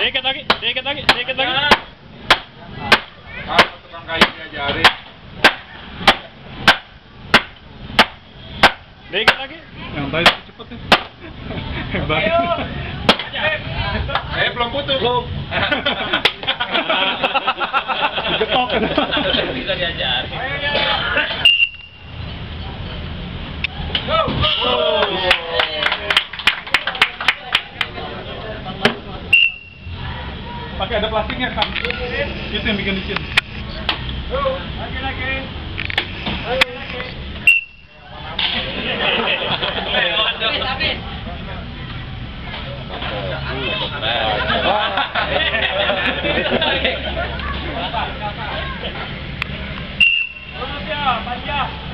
Sedikit lagi, sedikit lagi, sedikit lagi. Kalau tukang kayu diajarin. Sedikit lagi. Yang tadi cepet ya. Hebat. Belum putus. Belum. Digetok. Bisa diajar. Pakai ada plastiknya kan? Itu yang bikin licin. Lagi. Panjang.